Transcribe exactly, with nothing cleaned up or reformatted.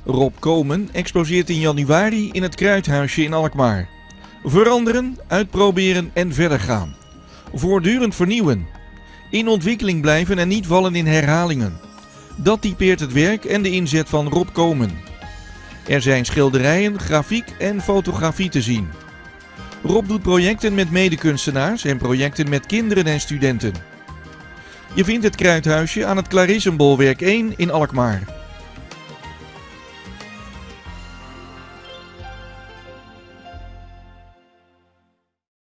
Rob Komen exposeert in januari in het Kruithuisje in Alkmaar. Veranderen, uitproberen en verder gaan. Voortdurend vernieuwen. In ontwikkeling blijven en niet vallen in herhalingen. Dat typeert het werk en de inzet van Rob Komen. Er zijn schilderijen, grafiek en fotografie te zien. Rob doet projecten met medekunstenaars en projecten met kinderen en studenten. Je vindt het Kruithuisje aan het Clarissenbolwerk één in Alkmaar.